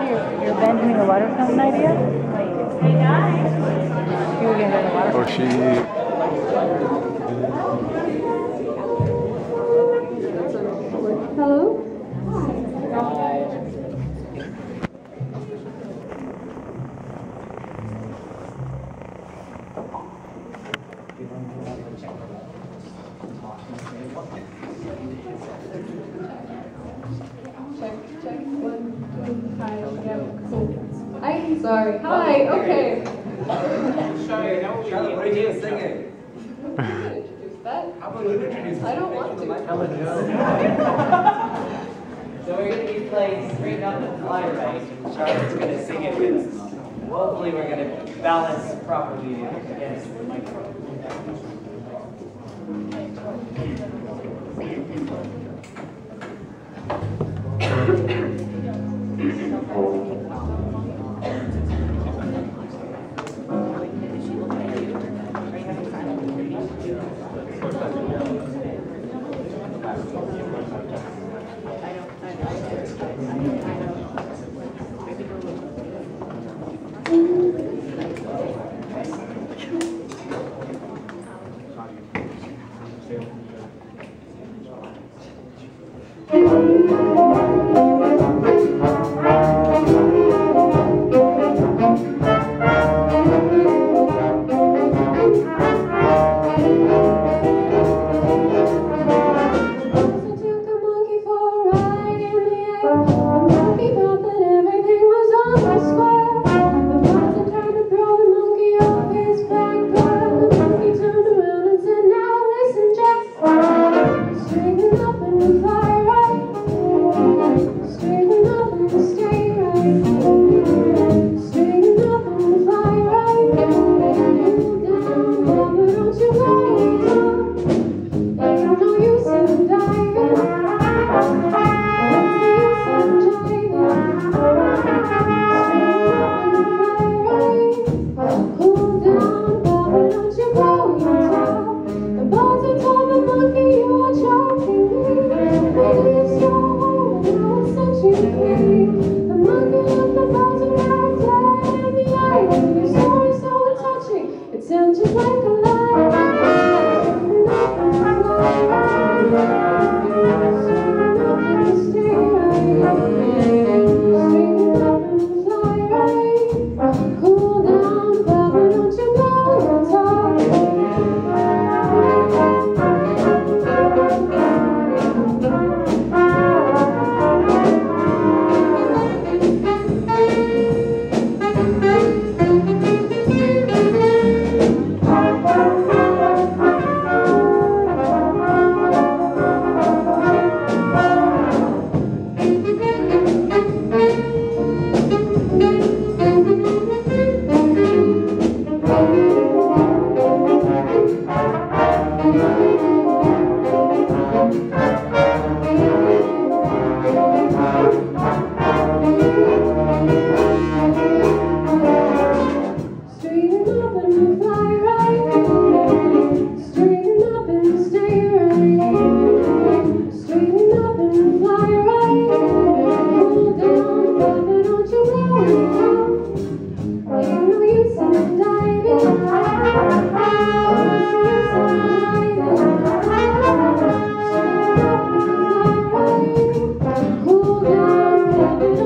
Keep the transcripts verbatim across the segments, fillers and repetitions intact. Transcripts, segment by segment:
your, your Benjamin the Water Fountain idea? Hey guys. You were gonna go to the water Oh, she. Hello? Check, check, one, two, hi, yeah, cool. I'm sorry, hi, okay. Charlotte, what are you singing? Introduce that. How about you introduce I don't want to. Ella Joe. So we're going to be playing Straighten Up and Fly Right, and Charlotte's going to sing it with us. Hopefully we're going to balance properly against the microphone.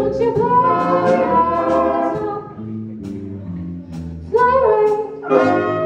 Fly right.